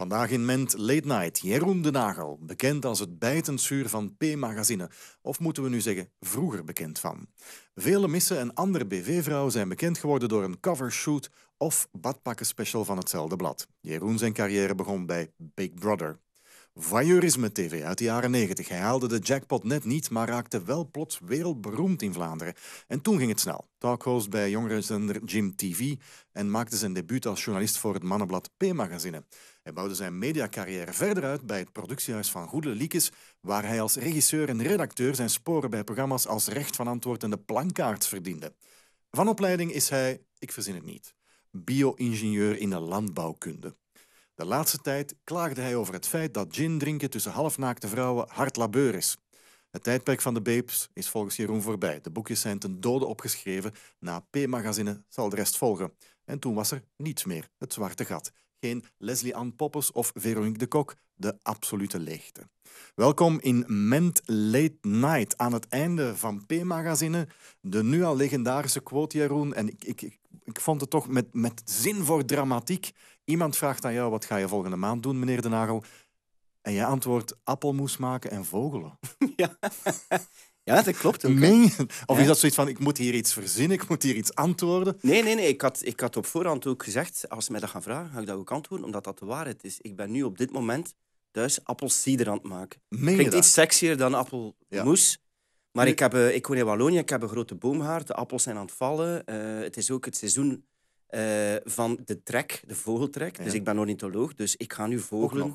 Vandaag in Ment Late Night, Jeroen de Nagel, bekend als het bijtensuur van P-magazine. Of moeten we nu zeggen, vroeger bekend van. Vele missen en andere BV-vrouwen zijn bekend geworden door een covershoot of badpakkenspecial van hetzelfde blad. Jeroen zijn carrière begon bij Big Brother. Voyeurisme-tv uit de jaren 90. Hij haalde de jackpot net niet, maar raakte wel plots wereldberoemd in Vlaanderen. En toen ging het snel. Talkhost bij jongerenzender Jim TV en maakte zijn debuut als journalist voor het mannenblad P-magazine. Hij bouwde zijn mediacarrière verder uit bij het productiehuis van Goede Liekes, waar hij als regisseur en redacteur zijn sporen bij programma's als Recht van Antwoord en De Plankaarts verdiende. Van opleiding is hij, ik verzin het niet, bio-ingenieur in de landbouwkunde. De laatste tijd klaagde hij over het feit dat gin drinken tussen halfnaakte vrouwen hard labeur is. Het tijdperk van de babes is volgens Jeroen voorbij. De boekjes zijn ten dode opgeschreven. Na P-magazine zal de rest volgen. En toen was er niets meer, het zwarte gat. Geen Leslie Ann Poppes of Veronique de Kok, de absolute leegte. Welkom in Ment Late Night, aan het einde van P-magazine. De nu al legendarische quote, Jeroen. En ik vond het toch met zin voor dramatiek. Iemand vraagt aan jou, wat ga je volgende maand doen, meneer De Nagel? En jij antwoordt, appelmoes maken en vogelen. Ja, ja, dat klopt ook. Of is dat zoiets van, ik moet hier iets verzinnen, ik moet hier iets antwoorden? Nee. Ik had op voorhand ook gezegd, als ze mij dat gaan vragen, ga ik dat ook antwoorden, omdat dat de waarheid is. Ik ben nu op dit moment thuis appelsieder aan het maken. Klinkt iets sexier dan appelmoes. Ja. Maar ik woon in Wallonië, ik heb een grote boomhaard, de appels zijn aan het vallen. Het is ook het seizoen van de trek, de vogeltrek. Ja. Dus ik ben ornitholoog, dus ik ga nu vogelen.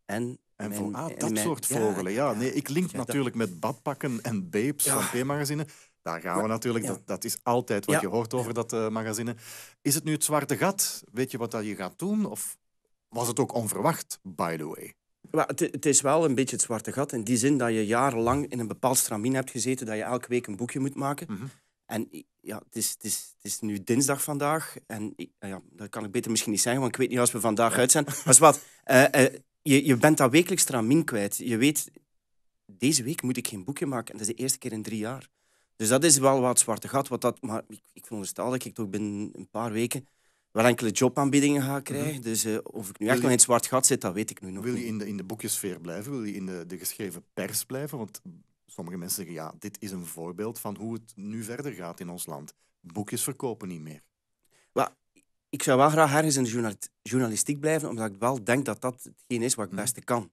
Dat soort vogelen. Ja, nee, ik link natuurlijk met badpakken en babes van P-magazine. Daar gaan we natuurlijk. Dat is altijd wat je hoort over dat magazine. Is het nu het zwarte gat? Weet je wat dat je gaat doen? Of was het ook onverwacht, by the way? Well, het is wel een beetje het zwarte gat. In die zin dat je jarenlang in een bepaald stramien hebt gezeten. Dat je elke week een boekje moet maken. Mm-hmm. En ja, het is nu dinsdag vandaag. En dat kan ik beter misschien niet zeggen, want ik weet niet als we vandaag uit zijn. Maar wat... Je bent dat wekelijks stramien kwijt. Je weet, deze week moet ik geen boekje maken. En dat is de eerste keer in 3 jaar. Dus dat is wel wat zwarte gat. Maar ik veronderstel dat ik toch binnen een paar weken wel enkele jobaanbiedingen ga krijgen. Dus of ik nu echt nog in het zwart gat zit, dat weet ik nu nog niet. Wil je in de boekjesfeer blijven? Wil je in de geschreven pers blijven? Want sommige mensen zeggen, ja, dit is een voorbeeld van hoe het nu verder gaat in ons land. Boekjes verkopen niet meer. Ik zou wel graag ergens in de journalistiek blijven, omdat ik wel denk dat dat hetgeen is wat ik het beste kan.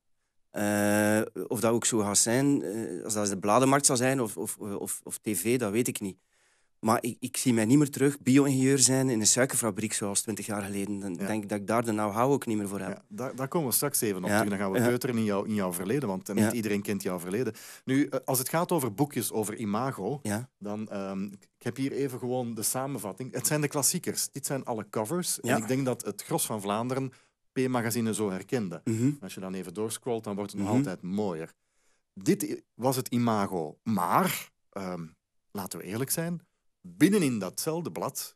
Of dat ook zo gaat zijn, als dat de bladenmarkt zal zijn of tv, dat weet ik niet. Maar ik zie mij niet meer terug bio-ingenieur zijn in een suikerfabriek zoals 20 jaar geleden. Dan denk ik dat ik daar de know-how ook niet meer voor heb. Ja, daar komen we straks even op terug. Dan gaan we peuteren in jouw verleden, want niet iedereen kent jouw verleden. Nu, als het gaat over boekjes, over imago, dan... ik heb hier even gewoon de samenvatting. Het zijn de klassiekers. Dit zijn alle covers. En ik denk dat het gros van Vlaanderen P-magazine zo herkende. Mm-hmm. Als je dan even doorscrollt, dan wordt het nog altijd mooier. Dit was het imago. Maar, laten we eerlijk zijn... Binnenin datzelfde blad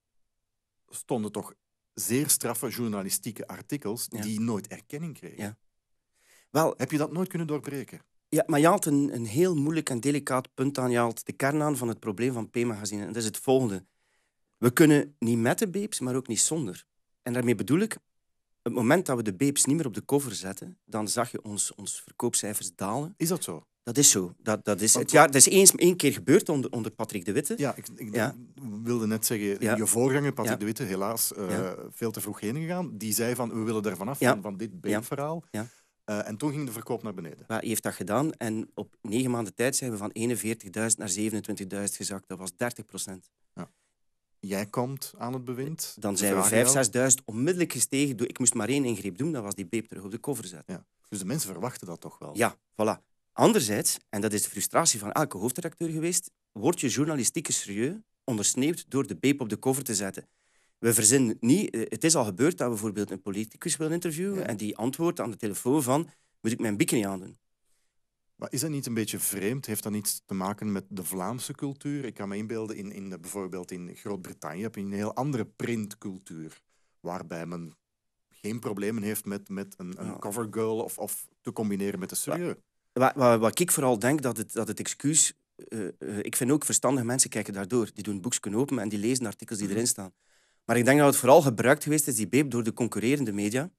stonden toch zeer straffe journalistieke artikels die nooit erkenning kregen. Ja. Wel, heb je dat nooit kunnen doorbreken? Ja, maar je haalt een heel moeilijk en delicaat punt aan. Je haalt de kern aan van het probleem van P-magazine. En dat is het volgende. We kunnen niet met de babes, maar ook niet zonder. En daarmee bedoel ik, het moment dat we de babes niet meer op de cover zetten, dan zag je ons verkoopcijfers dalen. Is dat zo? Dat is zo. Dat is één keer gebeurd onder Patrick de Witte. Ja, ik wilde net zeggen, je voorganger Patrick de Witte, helaas veel te vroeg heen gegaan. Die zei van, we willen er vanaf van dit babe-verhaal. Ja. En toen ging de verkoop naar beneden. Hij heeft dat gedaan en op 9 maanden tijd zijn we van 41.000 naar 27.000 gezakt. Dat was 30%. Ja. Jij komt aan het bewind. Dan zijn we 5.000, 6.000 onmiddellijk gestegen. Ik moest maar 1 ingreep doen, dat was die babe terug op de cover zetten. Ja. Dus de mensen verwachten dat toch wel? Ja, voilà. Anderzijds, en dat is de frustratie van elke hoofdredacteur geweest, wordt je journalistieke serieus ondersneeuwd door de babe op de cover te zetten. We verzinnen niet... Het is al gebeurd dat we bijvoorbeeld een politicus willen interviewen en die antwoordt aan de telefoon van, moet ik mijn bikini aandoen? Maar is dat niet een beetje vreemd? Heeft dat iets te maken met de Vlaamse cultuur? Ik kan me inbeelden, bijvoorbeeld in Groot-Brittannië heb je een heel andere printcultuur, waarbij men geen problemen heeft met een covergirl of te combineren met de serieus. Wat ik vooral denk, dat het excuus... ik vind ook verstandige mensen kijken daardoor. Die doen boekjes open en die lezen de artikels die erin staan. Maar ik denk dat het vooral gebruikt geweest is, die babe, door de concurrerende media.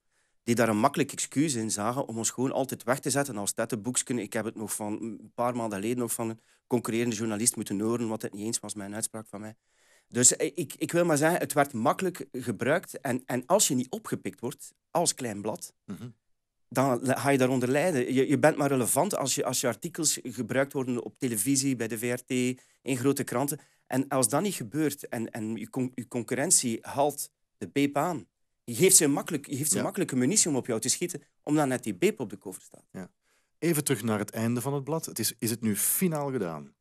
die daar een makkelijk excuus in zagen om ons gewoon altijd weg te zetten als tettenboeksken. Ik heb het nog van een paar maanden geleden nog van een concurrerende journalist moeten horen, wat het niet eens was met een uitspraak van mij. Dus ik wil maar zeggen, het werd makkelijk gebruikt. En als je niet opgepikt wordt als klein blad, dan ga je daaronder lijden. Je bent maar relevant als je artikels gebruikt worden op televisie, bij de VRT, in grote kranten. En als dat niet gebeurt en je concurrentie haalt de beep aan, je geeft ze makkelijke munitie om op jou te schieten, omdat net die beep op de cover staat. Ja. Even terug naar het einde van het blad. Is het nu finaal gedaan?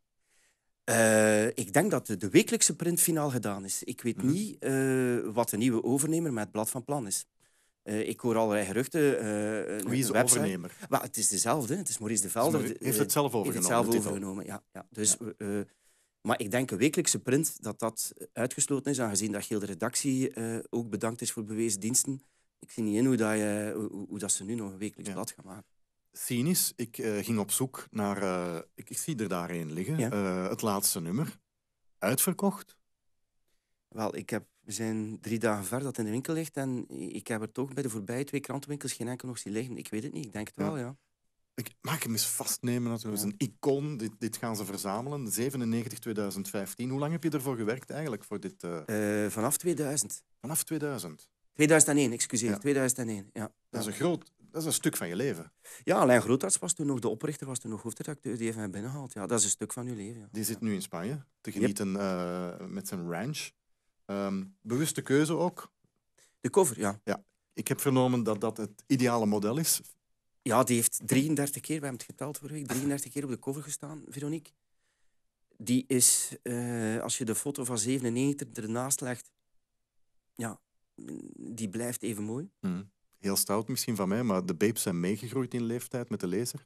Ik denk dat de wekelijkse print finaal gedaan is. Ik weet niet wat de nieuwe overnemer met het blad van plan is. Ik hoor allerlei geruchten. Wie is de overnemer? Well, het is dezelfde. Het is Maurice de Velder. Heeft het zelf overgenomen? Ja. Dus, maar ik denk een wekelijkse print dat uitgesloten is, aangezien dat heel de redactie ook bedankt is voor bewezen diensten. Ik zie niet in hoe dat ze nu nog een wekelijks blad gaan maken. Cynisch. Ik ging op zoek naar... ik zie er daar een liggen. Ja. Het laatste nummer. Uitverkocht. Wel, we zijn 3 dagen ver dat het in de winkel ligt en ik heb er toch bij de voorbije 2 krantenwinkels geen enkel nog zien liggen. Ik weet het niet, ik denk het wel, ja. Ik mag hem eens vastnemen. Dat is een icoon. Dit gaan ze verzamelen. 97-2015. Hoe lang heb je ervoor gewerkt eigenlijk? Voor dit, Vanaf 2000. Vanaf 2000? 2001, excuseer. Ja. 2001, ja. Dat is een stuk van je leven. Ja, Alain Grootarts was toen nog de oprichter, was toen nog hoofdredacteur. Die heeft mij binnengehaald. Ja, dat is een stuk van uw leven. Ja. Die zit nu in Spanje te genieten met zijn ranch. Bewuste keuze ook. De cover, ja. Ja. Ik heb vernomen dat dat het ideale model is. Ja, die heeft 33 keer, we hebben het geteld vorige week, 33 keer op de cover gestaan, Veronique. Die is, als je de foto van 97 ernaast legt, ja, die blijft even mooi. Heel stout misschien van mij, maar de babes zijn meegegroeid in leeftijd met de lezer.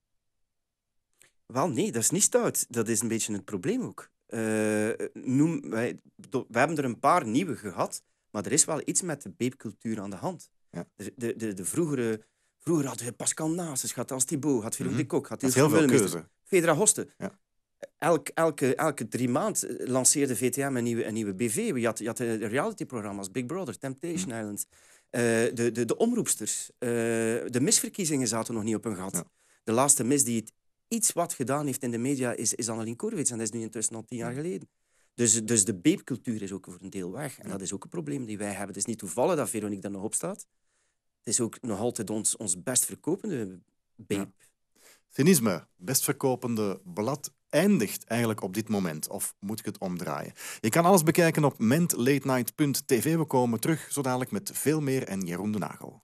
Wel, nee, dat is niet stout. Dat is een beetje het probleem ook. We hebben er een paar nieuwe gehad, maar er is wel iets met de babecultuur aan de hand. Ja. De vroeger hadden we Pascal Naessens, had Als Thibaut, had Philippe de Kock, had Dat is heel veel keuze. Fedra Hoste. Ja. Elke 3 maanden lanceerde VTM een nieuwe BV. Je had reality-programma's, Big Brother, Temptation Island. De omroepsters. De misverkiezingen zaten nog niet op hun gat. Ja. De laatste mis die het iets wat gedaan heeft in de media is Annelien Korwitz. En dat is nu intussen al 10 jaar geleden. Dus de beepcultuur is ook voor een deel weg. En dat is ook een probleem die wij hebben. Het is niet toevallig dat Veronique daar nog op staat. Het is ook nog altijd ons best verkopende beep. Ja. Cynisme, best verkopende blad, eindigt eigenlijk op dit moment. Of moet ik het omdraaien? Je kan alles bekijken op mentlatenight.tv. We komen terug zo dadelijk met veel meer en Jeroen de Nagel.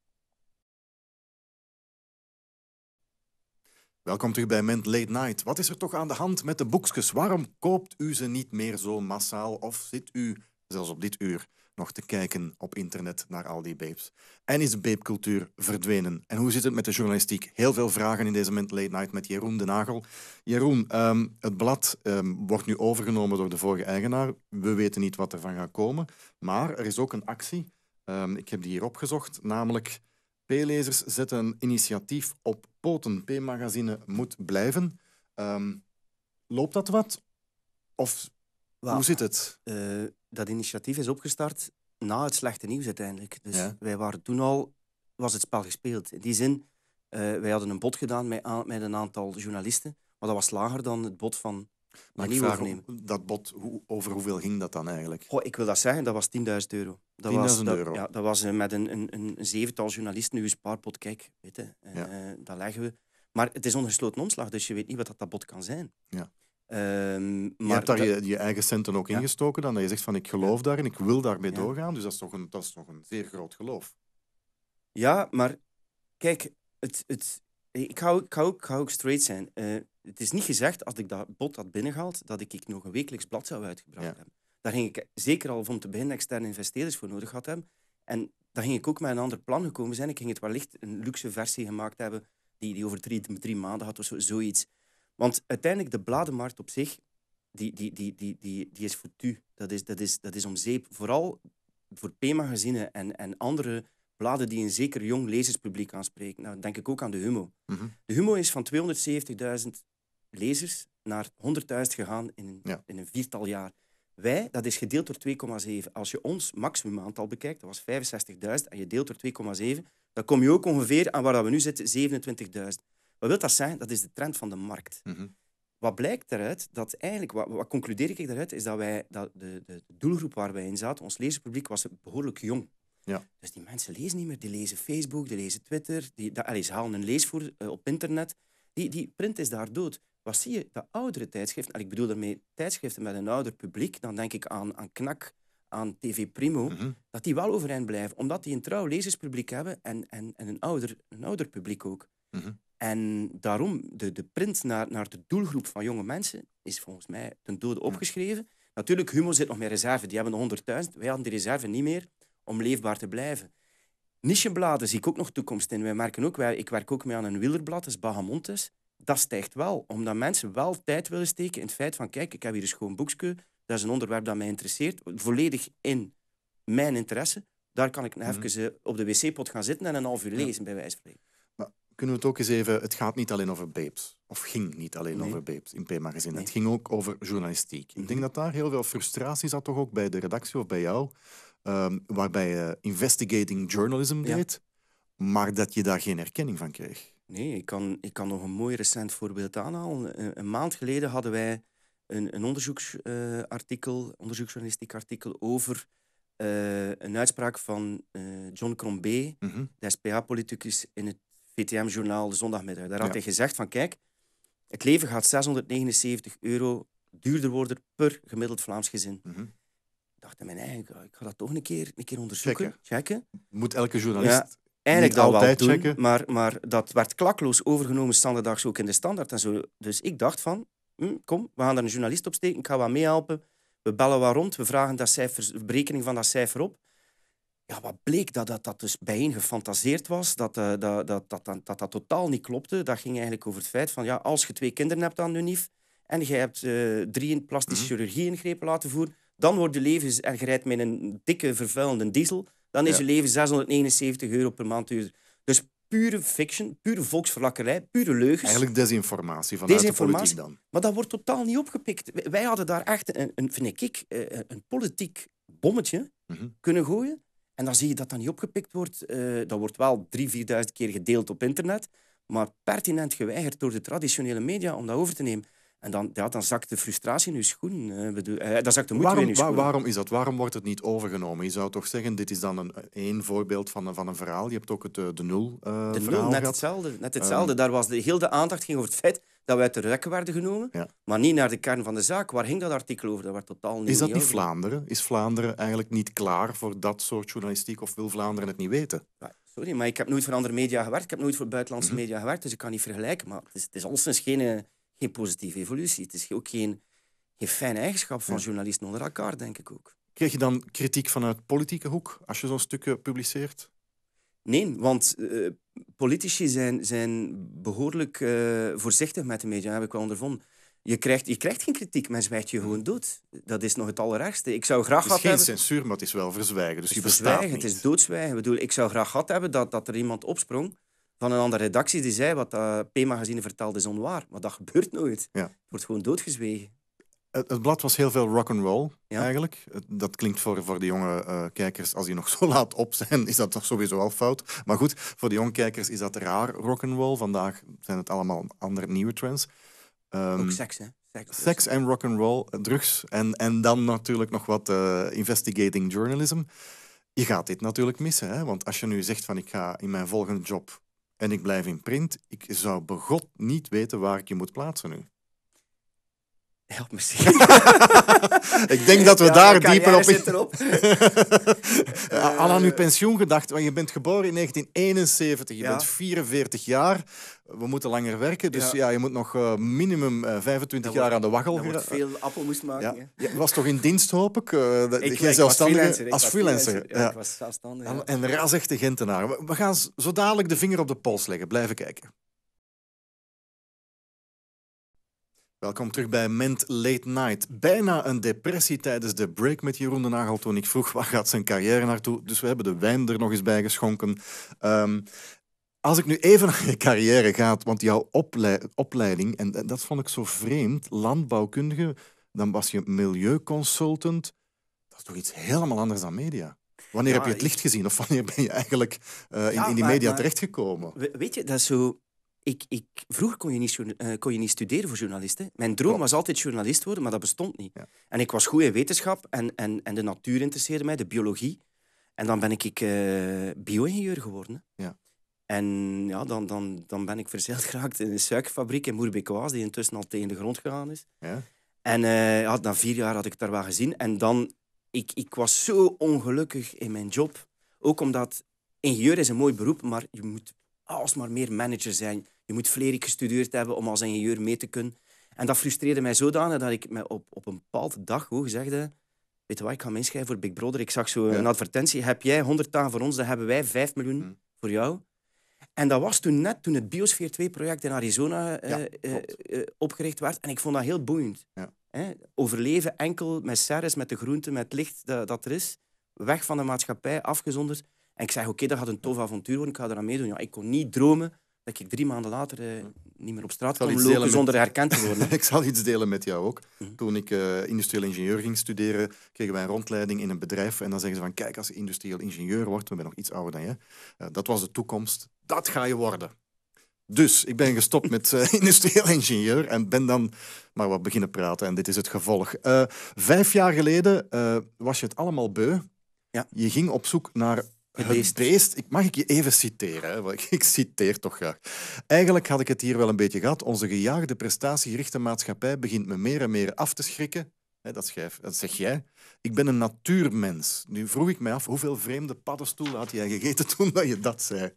Welkom terug bij Ment Late Night. Wat is er toch aan de hand met de boekjes? Waarom koopt u ze niet meer zo massaal? Of zit u, zelfs op dit uur, nog te kijken op internet naar al die babes? En is de babecultuur verdwenen? En hoe zit het met de journalistiek? Heel veel vragen in deze Ment Late Night met Jeroen de Nagel. Jeroen, het blad wordt nu overgenomen door de vorige eigenaar. We weten niet wat er van gaat komen. Maar er is ook een actie. Ik heb die hier opgezocht, namelijk... P-lezers zetten een initiatief op poten. P-magazine moet blijven. Loopt dat wat? Of hoe zit het? Dat initiatief is opgestart na het slechte nieuws uiteindelijk. Dus Ja. wij waren toen al... Was het spel gespeeld. In die zin, wij hadden een bod gedaan met een aantal journalisten. Maar dat was lager dan het bod van Maar een ik nieuwe vraag overnemer. dat bod, over hoeveel ging dat dan eigenlijk? Goh, ik wil dat zeggen, dat was €10.000. Dat 10.000 was, euro. Ja, dat was met een 7-tal journalisten. Nu een spaarpot, kijk, weet je, dat leggen we. Maar het is ongesloten omslag, dus je weet niet wat dat bod kan zijn. Ja. Maar Je hebt daar je eigen centen ook Ja. ingestoken, dan dat je zegt van ik geloof daarin, ik wil daarmee Ja. doorgaan. Dus dat is toch een zeer groot geloof. Ja, maar kijk, ik ga ook straight zijn. Het is niet gezegd, als ik dat bod had binnengehaald, dat ik nog een wekelijks blad zou uitgebracht Ja. hebben. Daar ging ik zeker al van te beginnen externe investeerders voor nodig gehad hebben. En daar ging ik ook met een ander plan gekomen zijn. Ik ging het wellicht een luxe versie gemaakt hebben, die over drie maanden had of zoiets. Want uiteindelijk, de bladenmarkt op zich, die is foutu. Dat is om zeep. Vooral voor P-magazine en andere bladen die een zeker jong lezerspubliek aanspreken. Nou, dan denk ik ook aan de Humo. Mhm. De Humo is van 270.000 lezers naar 100.000 gegaan in een 4-tal jaar. Dat is gedeeld door 2,7. Als je ons maximumaantal bekijkt, dat was 65.000, en je deelt door 2,7, dan kom je ook ongeveer aan waar dat we nu zitten, 27.000. Wat wil dat zijn? Dat is de trend van de markt. Wat blijkt daaruit? Dat eigenlijk, wat concludeer ik daaruit? Is dat de doelgroep waar wij in zaten, ons lezerspubliek, was behoorlijk jong. Ja. Dus die mensen lezen niet meer. Die lezen Facebook, die lezen Twitter. Ze halen een leesvoer op internet. Die print is daar dood. Wat zie je? De oudere tijdschriften, en ik bedoel daarmee tijdschriften met een ouder publiek, dan denk ik aan Knak, aan TV Primo, dat die wel overeind blijven. Omdat die een trouw lezerspubliek hebben en een ouder publiek ook. En daarom, de print naar de doelgroep van jonge mensen is volgens mij ten dode opgeschreven. Natuurlijk, Humo zit nog met reserve. Die hebben de 100.000. Wij hadden die reserve niet meer om leefbaar te blijven. Nichebladen zie ik ook nog toekomst in. Ik werk ook mee aan een wielerblad, dat is Bahamontes. Dat stijgt wel, omdat mensen wel tijd willen steken in het feit van kijk, ik heb hier een schoon boekje, dat is een onderwerp dat mij interesseert, volledig in mijn interesse. Daar kan ik even op de wc-pot gaan zitten en een half uur lezen, bij wijze van spreken. Kunnen we het ook eens even... Het gaat niet alleen over babes. Of ging niet alleen over babes in P-magazine. Nee. Het ging ook over journalistiek. Ik denk dat daar heel veel frustratie zat toch ook bij de redactie of bij jou. Waarbij je investigating journalism deed. Maar dat je daar geen erkenning van kreeg. Nee, ik kan nog een mooi recent voorbeeld aanhalen. Een maand geleden hadden wij een onderzoeksjournalistiek artikel over een uitspraak van John Crombie, de SPA-politicus, in het VTM-journaal de zondagmiddag. Daar had hij gezegd van, kijk, het leven gaat €679 duurder worden per gemiddeld Vlaams gezin. Ik dacht aan mijn eigen, ik ga dat toch een keer onderzoeken. Checken. Moet elke journalist eigenlijk niet dat altijd wel doen, checken? maar dat werd klakloos overgenomen standaarddags ook in de Standaard en zo. Dus ik dacht van, kom, we gaan daar een journalist op steken, ik ga wat meehelpen. We bellen wat rond, we vragen de berekening van dat cijfer op. Ja, wat bleek? Dat dus bijeen gefantaseerd was, dat totaal niet klopte. Dat ging eigenlijk over het feit van, ja, als je 2 kinderen hebt aan de UNIF en je hebt 3 plastische chirurgie-ingrepen laten voeren, dan wordt je leven, en je rijdt met een dikke, vervuilende diesel, dan is je leven €679 per maand duurder. Dus pure fiction, pure volksverlakkerij, pure leugens. Eigenlijk desinformatie vanuit de politiek dan. Maar dat wordt totaal niet opgepikt. Wij hadden daar echt, vind ik, een politiek bommetje kunnen gooien. En dan zie je dat dat niet opgepikt wordt. Dat wordt wel 3.000-4.000 keer gedeeld op internet, maar pertinent geweigerd door de traditionele media om dat over te nemen. En dan zakt de frustratie in je schoen. Dan zakt de moed in je schoen. Waarom is dat? Waarom wordt het niet overgenomen? Je zou toch zeggen, dit is dan één voorbeeld van een verhaal. Je hebt ook de nul verhaal net hetzelfde. Daar was heel de aandacht ging over het feit dat we uit de rekken werden genomen, maar niet naar de kern van de zaak. Waar ging dat artikel over? Dat werd totaal niet. Is dat niet Vlaanderen? Is Vlaanderen eigenlijk niet klaar voor dat soort journalistiek of wil Vlaanderen het niet weten? Sorry, maar ik heb nooit voor andere media gewerkt. Ik heb nooit voor buitenlandse media gewerkt, dus ik kan niet vergelijken. Maar het is alleszins geen positieve evolutie. Het is ook geen fijne eigenschap van journalisten onder elkaar, denk ik ook. Kreeg je dan kritiek vanuit politieke hoek als je zo'n stukken publiceert? Nee, want politici zijn behoorlijk voorzichtig met de media, heb ik wel ondervonden. Je krijgt geen kritiek, men zwijgt je gewoon dood. Dat is nog het allerergste. Ik zou graag het is geen censuur, maar het is wel verzwijgen. Dus je bestaat niet. Het is doodzwijgen. Ik zou graag gehad hebben dat er iemand opsprong van een andere redactie die zei wat P-magazine vertelde is onwaar. Maar dat gebeurt nooit. Het wordt gewoon doodgezwegen. Het blad was heel veel rock'n'roll, eigenlijk. Dat klinkt voor de jonge kijkers, als die nog zo laat op zijn, is dat toch sowieso al fout. Maar goed, voor de jonge kijkers is dat raar, rock'n'roll. Vandaag zijn het allemaal andere nieuwe trends. Ook seks, hè? Seks en rock'n'roll, drugs en dan natuurlijk nog wat investigating journalism. Je gaat dit natuurlijk missen, hè? Want als je nu zegt van ik ga in mijn volgende job en ik blijf in print, ik zou begot niet weten waar ik je moet plaatsen nu. Help me zien. Ik denk dat we daar dieper op zit erop. Al aan uw pensioen gedacht, want je bent geboren in 1971, je bent 44 jaar. We moeten langer werken, dus je moet nog minimum 25 jaar aan de waggel. Dat wordt veel appelmoes maken. Je was toch in dienst, hoop ik? Ik was freelancer. Als freelancer. Ik was zelfstandig. En ras-echte Gentenaar. We gaan zo dadelijk de vinger op de pols leggen. Blijven kijken. Welkom terug bij Ment Late Night. Bijna een depressie tijdens de break met Jeroen de Nagel toen ik vroeg waar gaat zijn carrière naartoe. Dus we hebben de wijn er nog eens bij geschonken. Als ik nu even naar je carrière ga, want jouw opleiding, en dat vond ik zo vreemd, landbouwkundige, Dan was je milieuconsultant. Dat is toch iets helemaal anders dan media? Wanneer heb je het licht gezien? Of wanneer ben je eigenlijk in die media terechtgekomen? Weet je, dat is zo... Vroeger kon je niet studeren voor journalist. Hè. Mijn droom was altijd journalist worden, maar dat bestond niet. Ja. En ik was goed in wetenschap en de natuur interesseerde mij, de biologie. En dan ben ik bio-ingenieur geworden. Hè. Ja. En ja, dan ben ik verzeild geraakt in een suikerfabriek in Moerbeek-Waas, die intussen al tegen de grond gegaan is. Ja. En na 4 jaar had ik het daar wel gezien. En dan... Ik was zo ongelukkig in mijn job. Ook omdat ingenieur is een mooi beroep, maar je moet alsmaar meer manager zijn. Je moet vlerik gestudeerd hebben om als ingenieur mee te kunnen. En dat frustreerde mij zodanig dat ik me op een bepaalde dag gewoon gezegd heb, weet je wat, ik ga me inschrijven voor Big Brother. Ik zag zo een advertentie. Heb jij 100 dagen voor ons, dan hebben wij 5 miljoen voor jou. En dat was toen net toen het Biosphere 2-project in Arizona opgericht werd. En ik vond dat heel boeiend. Ja. Overleven enkel met serres, met de groente, met het licht dat er is. Weg van de maatschappij, afgezonderd. En ik zeg, oké, dat gaat een tof avontuur worden, ik ga eraan meedoen. Ja, ik kon niet dromen dat ik 3 maanden later niet meer op straat kon lopen zonder herkend te worden. Ik zal iets delen met jou ook. Toen ik industrieel ingenieur ging studeren, kregen wij een rondleiding in een bedrijf. En dan zeggen ze van, kijk, als je industrieel ingenieur wordt, we zijn nog iets ouder dan je, dat was de toekomst, dat ga je worden. Dus ik ben gestopt met industrieel ingenieur en ben dan maar wat beginnen praten. En dit is het gevolg. 5 jaar geleden was je het allemaal beu. Ja. Je ging op zoek naar het beest. Mag ik je even citeren? Hè? Ik citeer toch graag. Eigenlijk had ik het hier wel een beetje gehad. Onze gejaagde, prestatiegerichte maatschappij begint me meer en meer af te schrikken. Dat zeg jij. Ik ben een natuurmens. Nu vroeg ik mij af, hoeveel vreemde paddenstoelen had jij gegeten toen dat je dat zei?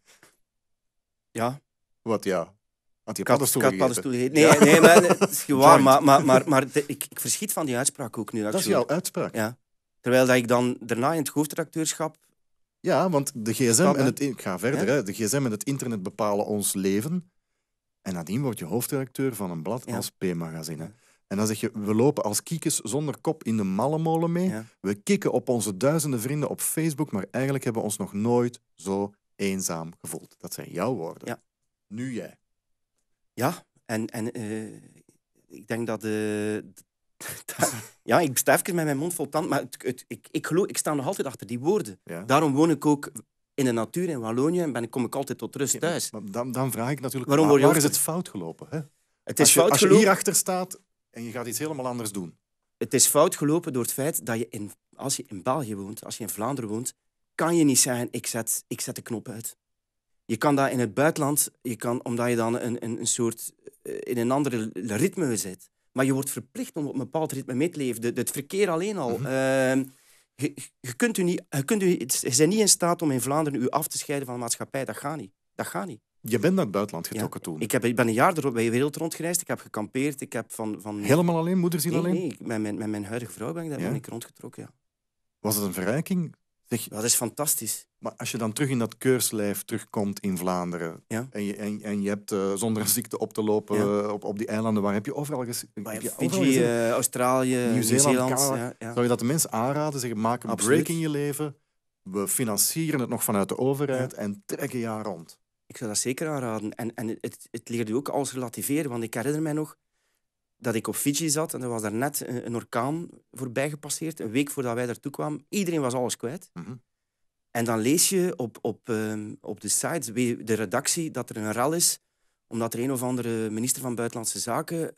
Ja. Wat ja? Had je paddenstoelen gegeten? Nee, maar het is gewoon maar ik verschiet van die uitspraak ook nu. Dat is jouw uitspraak? Ja. Terwijl dat ik dan daarna in het hoofdredacteurschap... Ja, want de gsm en ik ga verder. Ja? De gsm en het internet bepalen ons leven. En nadien word je hoofdredacteur van een blad als P-magazine. Ja. En dan zeg je, we lopen als kiekjes zonder kop in de mallenmolen mee. Ja. We kikken op onze duizenden vrienden op Facebook, maar eigenlijk hebben we ons nog nooit zo eenzaam gevoeld. Dat zijn jouw woorden. Ja. Nu jij. Ja, en ik denk dat... ja, ik sta even met mijn mond vol tand, maar ik sta nog altijd achter die woorden. Ja. Daarom woon ik ook in de natuur in Wallonië en kom ik altijd tot rust thuis. Ja, maar dan vraag ik natuurlijk, waar is het fout gelopen? Hè? Als je hierachter staat en je gaat iets helemaal anders doen. Het is fout gelopen door het feit dat als je in België woont, als je in Vlaanderen woont, kan je niet zeggen, ik zet de knop uit. Je kan dat in het buitenland, omdat je dan een soort in een andere ritme zit. Maar je wordt verplicht om op een bepaald ritme mee te leven. Het verkeer alleen al. Je bent niet in staat om in Vlaanderen u af te scheiden van de maatschappij. Dat gaat niet. Je bent naar het buitenland getrokken toen? Ik ben een jaar bij de wereld rondgereisd. Ik heb gekampeerd. Ik heb Helemaal alleen? Moederziel alleen? Nee, met mijn huidige vrouw ben ik rondgetrokken, ja. Was het een verrijking? Dat is fantastisch. Maar als je dan terug in dat keurslijf terugkomt in Vlaanderen en je hebt zonder een ziekte op te lopen op die eilanden, waar heb je overal Fiji, Australië, Nieuw-Zeeland. Zou je dat de mensen aanraden? Zeggen, maak een break in je leven. We financieren het nog vanuit de overheid en trek een jaar rond. Ik zou dat zeker aanraden. En het leert je ook alles relativeren. Want ik herinner mij nog dat ik op Fiji zat en er was daar net een orkaan voorbij gepasseerd. Een week voordat wij daartoe kwamen. Iedereen was alles kwijt. Mm-hmm. En dan lees je op de site, de redactie, dat er een rel is, omdat er een of andere minister van Buitenlandse Zaken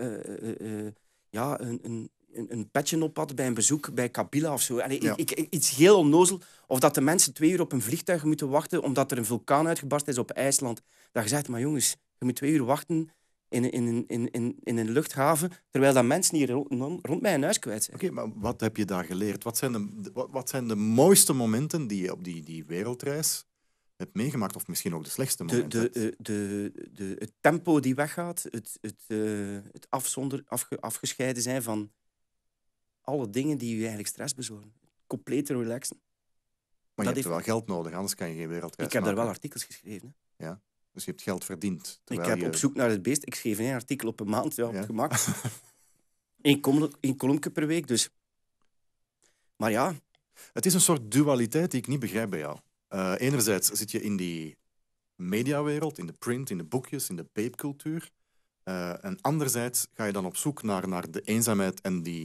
een petje op had bij een bezoek bij Kabila of zo. Iets heel onnozel. Of dat de mensen 2 uur op een vliegtuig moeten wachten omdat er een vulkaan uitgebarst is op IJsland. Dat je zegt, maar jongens, je moet 2 uur wachten in een luchthaven, terwijl dat mensen hier rond mij een huis kwijt zijn. Oké, maar wat heb je daar geleerd? Wat zijn de mooiste momenten die je op die wereldreis hebt meegemaakt? Of misschien ook de slechtste momenten? Het tempo die weggaat, het afgescheiden zijn van alle dingen die je eigenlijk stress bezorgen. Compleet relaxen. Maar je hebt er wel geld nodig, anders kan je geen wereldreis maken. Ik heb daar wel artikels geschreven. Hè? Ja. Dus je hebt geld verdiend. Ik heb op zoek naar het beest. Ik schreef 1 artikel op een maand, op het gemak. 1 kolomke per week, dus. Maar ja. Het is een soort dualiteit die ik niet begrijp bij jou. Enerzijds zit je in die mediawereld, in de print, in de boekjes, in de peepcultuur. En anderzijds ga je dan op zoek naar de eenzaamheid en die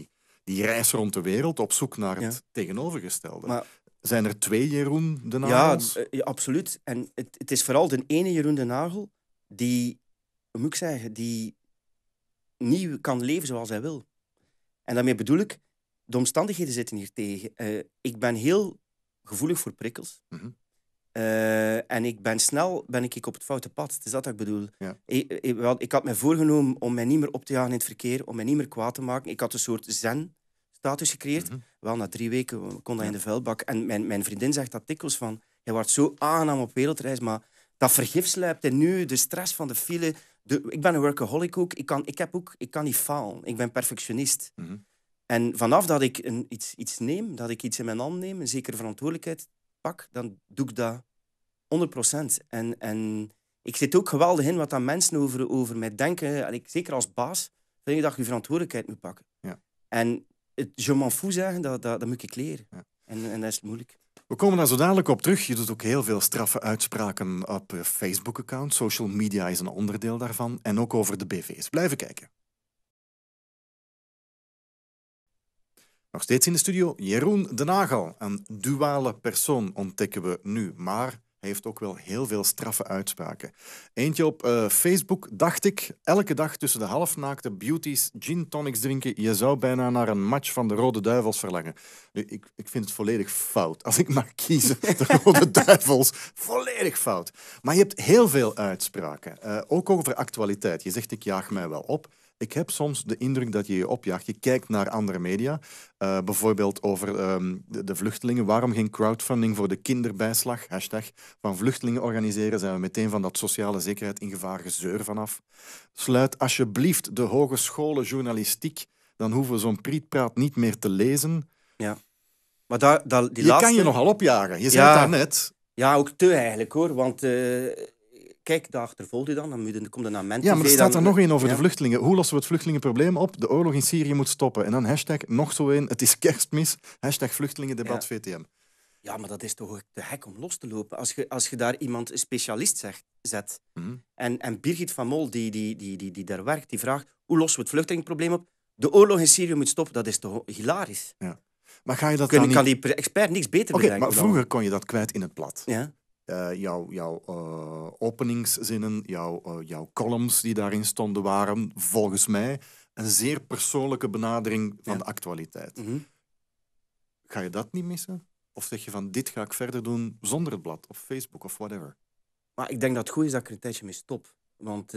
die reis rond de wereld op zoek naar het Ja. tegenovergestelde. Maar Zijn er 2 Jeroen de ja, Nagels? ja, absoluut. En het is vooral de ene Jeroen de Nagel die, hoe moet ik zeggen, die niet kan leven zoals hij wil. En daarmee bedoel ik, de omstandigheden zitten hier tegen. Ik ben heel gevoelig voor prikkels. Mhm. En ik ben snel ik op het foute pad. Het is dat ik bedoel. Ja. Ik had me voorgenomen om mij niet meer op te jagen in het verkeer, om mij niet meer kwaad te maken. Ik had een soort zen-status gecreëerd. Mhm. Wel, na 3 weken kon dat Ja. in de vuilbak. En mijn vriendin zegt dat dikwijls van, je wordt zo aangenaam op wereldreis, maar dat vergif sluipt in nu, de stress van de file. Ik ben een workaholic ook. Ik kan niet falen. Ik ben perfectionist. Mhm. En vanaf dat ik iets neem, dat ik iets in mijn hand neem, een zekere verantwoordelijkheid pak, dan doe ik dat 100%. En ik zit ook geweldig in wat dan mensen over mij denken. En zeker als baas vind ik dat je verantwoordelijkheid moet pakken. Ja. En het je m'en fout zeggen, dat moet ik leren. Ja. En dat is moeilijk. We komen daar zo dadelijk op terug. Je doet ook heel veel straffe uitspraken op je Facebook-account. Social media is een onderdeel daarvan. En ook over de BV's. Blijven kijken. Nog steeds in de studio Jeroen de Nagel. Een duale persoon ontdekken we nu. Maar hij heeft ook wel heel veel straffe uitspraken. Eentje op Facebook, dacht ik, elke dag tussen de halfnaakte beauties gin tonics drinken. Je zou bijna naar een match van de Rode Duivels verlangen. Nu, ik vind het volledig fout. Als ik mag kiezen, de Rode Duivels, volledig fout. Maar je hebt heel veel uitspraken. Ook over actualiteit. Je zegt, ik jaag mij wel op. Ik heb soms de indruk dat je je opjaagt. Je kijkt naar andere media. Bijvoorbeeld over de vluchtelingen. Waarom geen crowdfunding voor de kinderbijslag? Hashtag van vluchtelingen organiseren. Zijn we meteen van dat sociale zekerheid in gevaar gezeur vanaf. Sluit alsjeblieft de hogescholen journalistiek. Dan hoeven we zo'n prietpraat niet meer te lezen. Ja. Maar die Je laatste... kan je nogal opjagen. Je zei Ja. het daarnet. Ja, ook te eigenlijk hoor. Want kijk, daar achtervolgt je dan. Dan komt er naar mensen. Ja, maar er staat er nog één over Ja. de vluchtelingen. Hoe lossen we het vluchtelingenprobleem op? De oorlog in Syrië moet stoppen. En dan hashtag nog zo één. Het is kerstmis. Hashtag vluchtelingendebat VTM. Ja, maar dat is toch te gek om los te lopen. Als je daar iemand, een specialist zet. Mhm. En Birgit van Mol, die daar werkt, die vraagt hoe lossen we het vluchtelingenprobleem op? De oorlog in Syrië moet stoppen. Dat is toch hilarisch? Ja. Maar ga je dat Kan dan niet... die expert niks beter Oké, bedenken maar dan? vroeger kon je dat kwijt in het plat. Ja? Jouw openingszinnen, jouw columns die daarin stonden, waren volgens mij een zeer persoonlijke benadering van Ja. de actualiteit. Mhm. Ga je dat niet missen? Of zeg je van, dit ga ik verder doen zonder het blad, of Facebook, of whatever? Maar ik denk dat het goed is dat ik er een tijdje mee stop. Want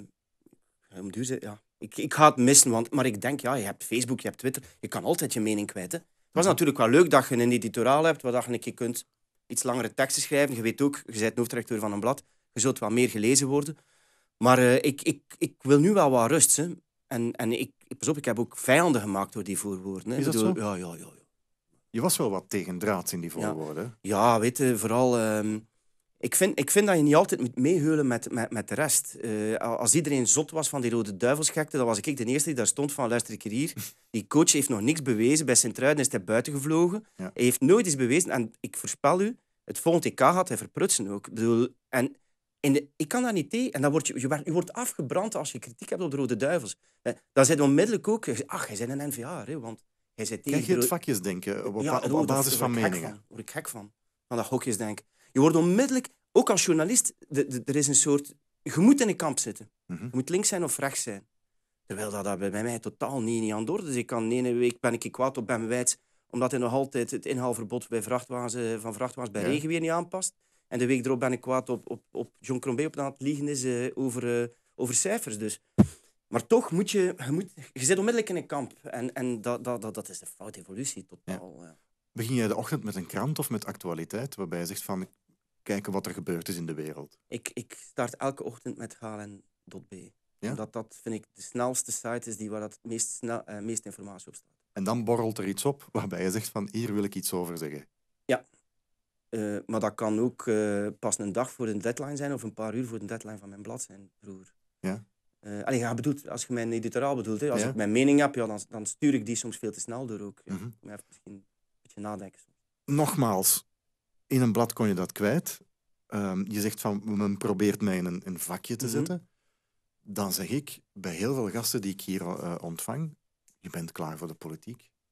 ja. Ik ga het missen, maar ik denk, ja, je hebt Facebook, je hebt Twitter, je kan altijd je mening kwijt. Hè. Het was natuurlijk wel leuk dat je een editoraal hebt, waar je een keer kunt iets langere teksten schrijven. Je weet ook, je bent hoofdredacteur van een blad, je zult wel meer gelezen worden. Maar ik wil nu wel wat rust. Hè. En pas op, ik heb ook vijanden gemaakt door die voorwoorden. Hè. Is dat Ik bedoel, zo? Ja. Je was wel wat tegendraads in die voorwoorden. Ja, weet je, vooral... Ik vind dat je niet altijd moet meeheulen met de rest. Als iedereen zot was van die Rode Duivelsgekte, dan was ik de eerste die daar stond van, luister ik hier. Die coach heeft nog niks bewezen. Bij Sint-Truiden is hij buiten gevlogen. Ja. Hij heeft nooit iets bewezen. En ik voorspel u, het volgende EK gaat hij verprutsen ook. Ik bedoel, ik kan daar niet tegen. En dan je wordt afgebrand als je kritiek hebt op de Rode Duivels. Dan zijn onmiddellijk ook... Ach, jij bent een NVA, hè, want hij zit tegen... Krijg je het vakjesdenken op basis van meningen? Daar word ik gek van dat hokjesdenken. Je wordt onmiddellijk, ook als journalist, er is een soort... Je moet in een kamp zitten. Mhm. Je moet links zijn of rechts zijn. Terwijl dat bij mij totaal niet aan de orde is. Dus de ene week ben ik kwaad op Ben Wijts, omdat hij nog altijd het inhaalverbod bij vrachtwagens bij regen weer niet aanpast. En de week erop ben ik kwaad op John Crombé, op dat het liegen is over cijfers. Dus. Maar toch je zit onmiddellijk in een kamp. En dat is een foute evolutie, totaal. Ja. Begin jij de ochtend met een krant of met actualiteit, waarbij je zegt van, kijken wat er gebeurd is in de wereld? Ik start elke ochtend met hlen.b. Ja? Omdat dat, vind ik, de snelste site is waar dat meest informatie op staat. En dan borrelt er iets op waarbij je zegt van, hier wil ik iets over zeggen. Ja. Maar dat kan ook pas een dag voor de deadline zijn of een paar uur voor de deadline van mijn blad zijn, vroeger. Ja? Als je mijn editoraal bedoelt, hè, als Ja. ik mijn mening heb, ja, dan stuur ik die soms veel te snel door ook. Ja. Mhm. Maar even misschien een beetje nadenken. Nogmaals, in een blad kon je dat kwijt. Je zegt van, men probeert mij in een vakje te Mhm. zetten. Dan zeg ik, bij heel veel gasten die ik hier ontvang, je bent klaar voor de politiek.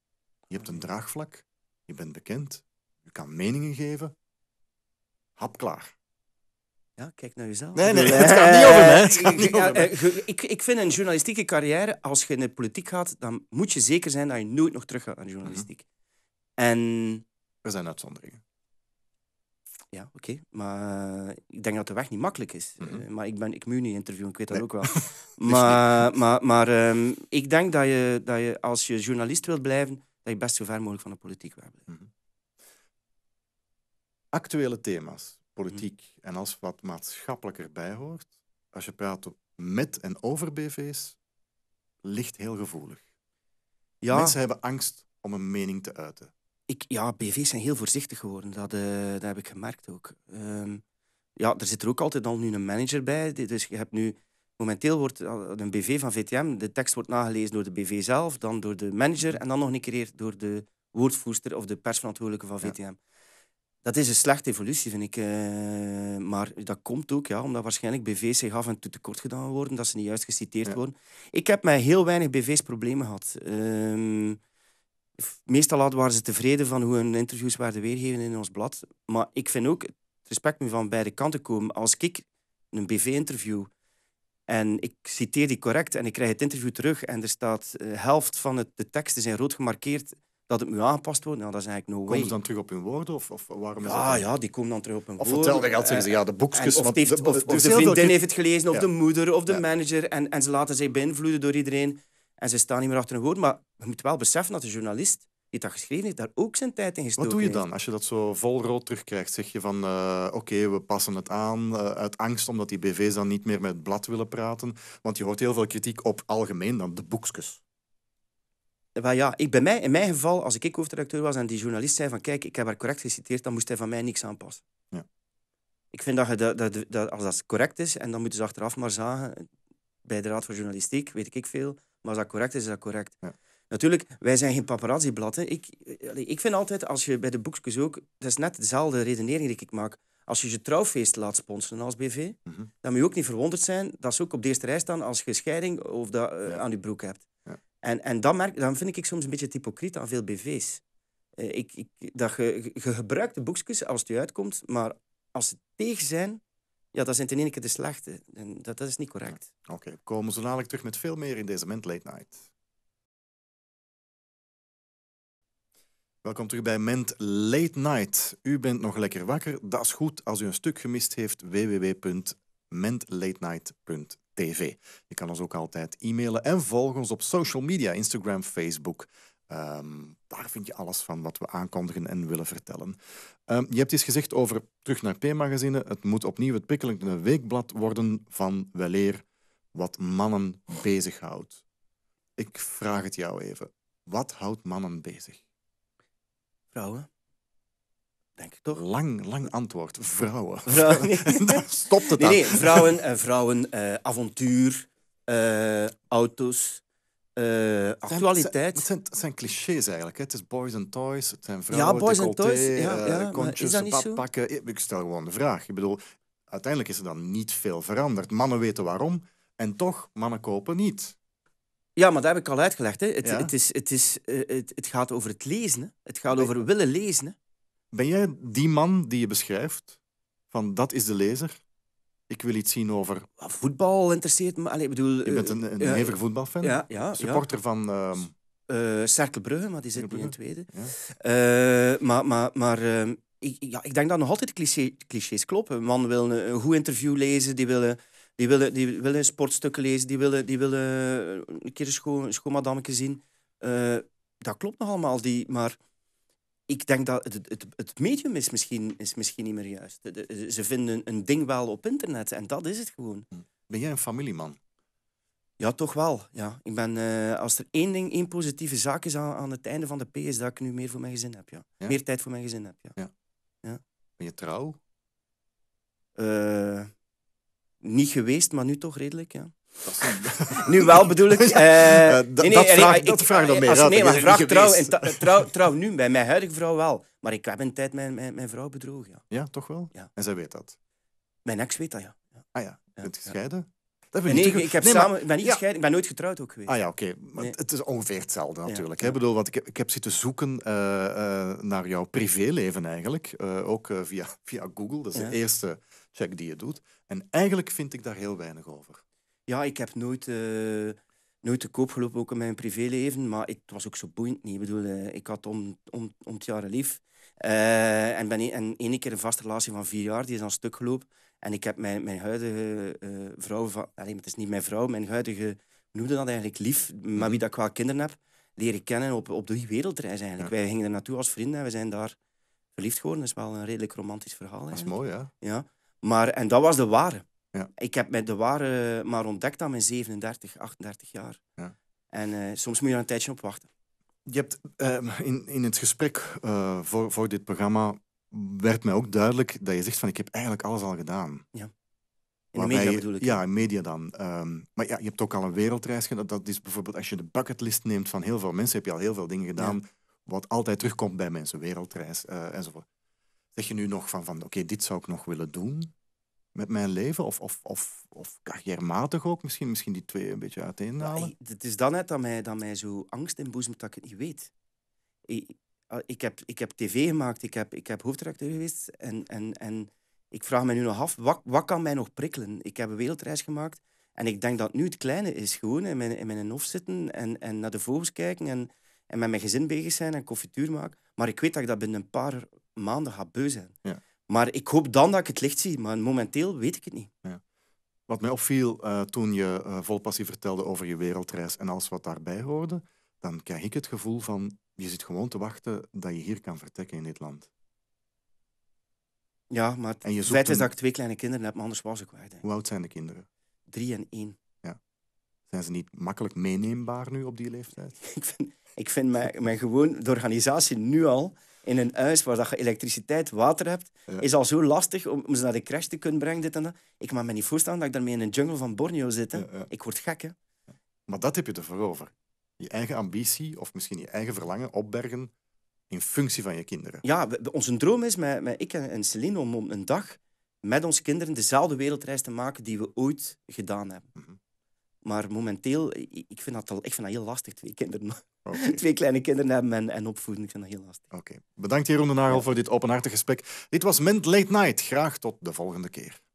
Je hebt een draagvlak, je bent bekend, je kan meningen geven. Hap klaar. Ja, kijk naar jezelf. Nee, het gaat niet over mij. Het gaat niet Ja, over mij. ik vind een journalistieke carrière, als je in de politiek gaat, dan moet je zeker zijn dat je nooit nog terug gaat aan de journalistiek. En Er zijn uitzonderingen. ja, oké. Maar ik denk dat de weg niet makkelijk is. Maar ik moet je niet interviewen, ik weet dat ook wel. Maar ik denk dat je, als je journalist wilt blijven, dat je best zo ver mogelijk van de politiek wil blijven. Actuele thema's, politiek en als wat maatschappelijker bij hoort, als je praat met en over BV's, ligt heel gevoelig. Ja, Mensen hebben angst om een mening te uiten. BV's zijn heel voorzichtig geworden. Dat heb ik gemerkt ook. Er zit er ook altijd al nu een manager bij. Dus je hebt nu... Momenteel wordt een BV van VTM... De tekst wordt nagelezen door de BV zelf, dan door de manager en dan nog een keer door de woordvoerster of de persverantwoordelijke van VTM. Ja. Dat is een slechte evolutie, vind ik. Maar dat komt ook, omdat waarschijnlijk BV's zich af en toe tekort gedaan worden, dat ze niet juist geciteerd worden. Ik heb met heel weinig BV's problemen gehad. Meestal waren ze tevreden van hoe hun interviews werden weergegeven in ons blad. Maar ik vind ook, het respect moet van beide kanten komen. Als ik een BV-interview en ik citeer die correct en ik krijg het interview terug en er staat helft van de teksten zijn rood gemarkeerd dat het moet aangepast worden, dat is eigenlijk no way. Komen ze dan terug op hun woorden? Of waarom is Ja, dat ja, die komen dan terug op hun of woorden. vertel dan zeggen ze, de boekjes... Of de vriendin heeft het gelezen, of de moeder, of de manager. En ze laten zich beïnvloeden door iedereen. En ze staan niet meer achter hun woorden. Maar je moet wel beseffen dat de journalist die dat geschreven heeft, daar ook zijn tijd in gestoken Wat doe je heeft. dan als je dat zo vol rood terugkrijgt? Zeg je van, oké, we passen het aan uit angst omdat die BV's dan niet meer met het blad willen praten? Want je hoort heel veel kritiek op algemeen dan de boekjes. In mijn geval, als ik hoofdredacteur was en die journalist zei van kijk, ik heb haar correct geciteerd, dan moest hij van mij niks aanpassen. Ja. Ik vind dat als dat correct is, en dan moeten ze achteraf maar zagen, bij de Raad voor Journalistiek, weet ik veel, maar als dat correct is, is dat correct. Ja. Natuurlijk, wij zijn geen paparazzi-blad. Ik vind altijd, als je bij de boekjes ook, dat is net dezelfde redenering die ik maak. Als je je trouwfeest laat sponsoren als BV, dan moet je ook niet verwonderd zijn dat ze ook op de eerste rij staan als je scheiding of dat aan je broek hebt. Ja. En dan vind ik soms een beetje hypocriet aan veel BV's. Je gebruikt de boekjes als het je uitkomt, maar als ze tegen zijn, dat zijn ten ene keer de slechte. En dat is niet correct. Oké, we komen zo dadelijk terug met veel meer in deze Ment Late Night. Welkom terug bij Ment Late Night. U bent nog lekker wakker. Dat is goed. Als u een stuk gemist heeft, www.mentlatenight.tv. Je kan ons ook altijd e-mailen en volg ons op social media, Instagram, Facebook. Daar vind je alles van wat we aankondigen en willen vertellen. Je hebt iets gezegd over terug naar P-magazine. Het moet opnieuw het prikkelende weekblad worden van weleer wat mannen bezighoudt. Ik vraag het jou even. Wat houdt mannen bezig? Vrouwen? Denk ik toch? Lang antwoord. Vrouwen. Stopt het dan. Nee, vrouwen, avontuur, auto's, actualiteit. Het zijn clichés eigenlijk. Hè? Het is boys and toys, het zijn vrouwen, ja, boys and toys. kontjes, badpakken. Ik stel gewoon de vraag. Ik bedoel, uiteindelijk is er dan niet veel veranderd. Mannen weten waarom en toch, mannen kopen niet. Ja, maar dat heb ik al uitgelegd. Hè. Het gaat over het lezen. Hè. Het gaat over willen lezen. Hè. Ben jij die man die je beschrijft? Van, dat is de lezer? Ik wil iets zien over... Voetbal interesseert me. Je bent een hevige voetbalfan? Ja. Supporter van... Cercle Brugge, maar die zit nu in tweede. Ja. Ik denk dat nog altijd clichés kloppen. Man wil een goed interview lezen, die willen sportstukken lezen, die willen een keer een schoonmadammeke zien. Dat klopt nog allemaal, maar ik denk dat het medium is misschien niet meer juist. Ze vinden een ding wel op internet en dat is het gewoon. Ben jij een familieman? Ja, toch wel. Ja. Ik ben, als er één positieve zaak is aan het einde van de P, is dat ik nu meer voor mijn gezin heb. Ja. Ja? Meer tijd voor mijn gezin heb. Ja. Ben je trouw? Niet geweest, maar nu toch redelijk, ja. Nu wel, bedoel ik. Dat vraagt dan meer uit. Nee, maar vraag trouw nu, bij mijn huidige vrouw wel. Maar ik heb een tijd mijn vrouw bedrogen, ja. Ja, toch wel? Ja. En zij weet dat? Mijn ex weet dat, ja. Ah ja, je bent gescheiden? Dat vind Nee, ik ik heb nee, samen, maar- ik ben niet ja. gescheiden, ik ben nooit getrouwd ook geweest. Ah ja, oké. Maar Nee. het is ongeveer hetzelfde natuurlijk. Ja. Hè? Bedoel, want ik heb zitten zoeken naar jouw privéleven eigenlijk. Ook via Google. Dat is Ja. de eerste check die je doet. En eigenlijk vind ik daar heel weinig over. Ja, ik heb nooit te koop gelopen, ook in mijn privéleven. Maar het was ook zo boeiend niet. Ik bedoel, ik had om het jaar een lief. En ben één keer een vaste relatie van 4 jaar, die is aan stuk gelopen. En ik heb mijn huidige vrouw... maar het is niet mijn vrouw, mijn huidige... Hoe noemde dat eigenlijk? Lief, met wie dat ik wel kinderen heb, leren kennen op die wereldreis eigenlijk. Ja. Wij gingen er naartoe als vrienden en we zijn daar verliefd geworden. Dat is wel een redelijk romantisch verhaal Dat is eigenlijk. mooi, hè? Ja. En dat was de ware. Ja. Ik heb de ware maar ontdekt aan mijn 37, 38 jaar. Ja. En soms moet je er een tijdje op wachten. Je hebt in het gesprek voor dit programma werd mij ook duidelijk dat je zegt van ik heb eigenlijk alles al gedaan. In de media bedoel ik. Ja, in media dan. Maar ja, je hebt ook al een wereldreis gedaan. Dat is bijvoorbeeld als je de bucketlist neemt van heel veel mensen, heb je al heel veel dingen gedaan wat altijd terugkomt bij mensen. Wereldreis enzovoort. Zeg je nu nog van oké, dit zou ik nog willen doen met mijn leven? Of carrièrematig ook? Misschien die twee een beetje uiteenhalen? Het is dan net dat mij zo angst inboezemt dat ik het niet weet. Ik heb tv gemaakt, ik heb hoofdredacteur geweest en ik vraag me nu nog af, wat kan mij nog prikkelen? Ik heb een wereldreis gemaakt en ik denk dat nu het kleine is. Gewoon in mijn hof zitten en naar de vogels kijken en met mijn gezin bezig zijn en confituur maken. Maar ik weet dat ik dat binnen een paar maanden ga beu zijn. Ja. Maar ik hoop dan dat ik het licht zie, maar momenteel weet ik het niet. Wat mij opviel toen je vol passie vertelde over je wereldreis en alles wat daarbij hoorde, dan krijg ik het gevoel van je zit gewoon te wachten dat je hier kan vertrekken in dit land. Ja, maar En je het zoekt feit is een- dat ik 2 kleine kinderen heb, maar anders was ik weg. Denk ik. Hoe oud zijn de kinderen? 3 en 1. Zijn ze niet makkelijk meeneembaar nu op die leeftijd? Ik vind mij gewoon, de organisatie nu al, in een huis waar dat je elektriciteit, water hebt, Ja. is al zo lastig om ze naar de crash te kunnen brengen. Dit en dat. Ik mag me niet voorstellen dat ik daarmee in een jungle van Borneo zit. Hè. Ja. Ik word gek, hè. Maar dat heb je ervoor over. Je eigen ambitie of misschien je eigen verlangen opbergen in functie van je kinderen. Ja, onze droom is met ik en Celine om een dag met onze kinderen dezelfde wereldreis te maken die we ooit gedaan hebben. Mhm. Maar momenteel, ik vind dat heel lastig, 2 kinderen. Oké. 2 kleine kinderen hebben en opvoeden. Ik vind dat heel lastig. Oké. Bedankt Jeroen de Nagel voor dit openhartig gesprek. Dit was Ment Late Night. Graag tot de volgende keer.